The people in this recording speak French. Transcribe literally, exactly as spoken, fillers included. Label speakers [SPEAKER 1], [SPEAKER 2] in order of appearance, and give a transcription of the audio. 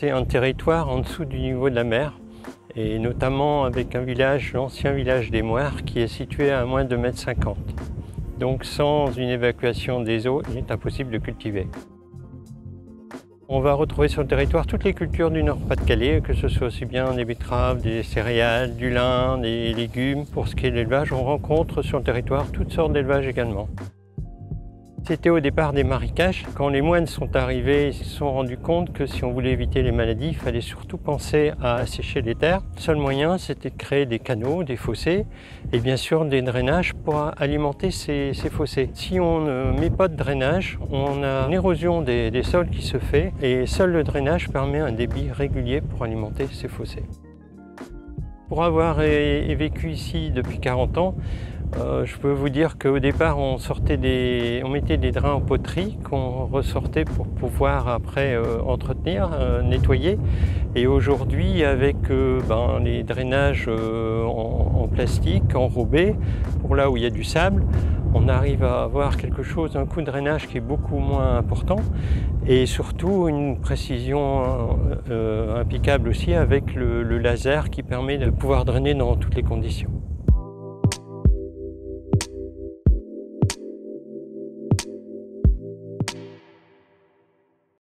[SPEAKER 1] C'est un territoire en dessous du niveau de la mer, et notamment avec un village, l'ancien village des Moires, qui est situé à moins de deux mètres cinquante. Donc sans une évacuation des eaux, il est impossible de cultiver. On va retrouver sur le territoire toutes les cultures du Nord-Pas-de-Calais, que ce soit aussi bien des betteraves, des céréales, du lin, des légumes. Pour ce qui est de l'élevage, on rencontre sur le territoire toutes sortes d'élevages également. C'était au départ des marécages. Quand les moines sont arrivés, ils se sont rendus compte que si on voulait éviter les maladies, il fallait surtout penser à assécher les terres. Le seul moyen, c'était de créer des canaux, des fossés et bien sûr des drainages pour alimenter ces, ces fossés. Si on ne met pas de drainage, on a une érosion des, des sols qui se fait et seul le drainage permet un débit régulier pour alimenter ces fossés. Pour avoir vécu ici depuis quarante ans, Euh, je peux vous dire qu'au départ, on, sortait des, on mettait des drains en poterie qu'on ressortait pour pouvoir après euh, entretenir, euh, nettoyer. Et aujourd'hui, avec euh, ben, les drainages euh, en, en plastique, enrobés, pour là où il y a du sable, on arrive à avoir quelque chose, un coût de drainage qui est beaucoup moins important et surtout une précision euh, impeccable aussi avec le, le laser qui permet de pouvoir drainer dans toutes les conditions.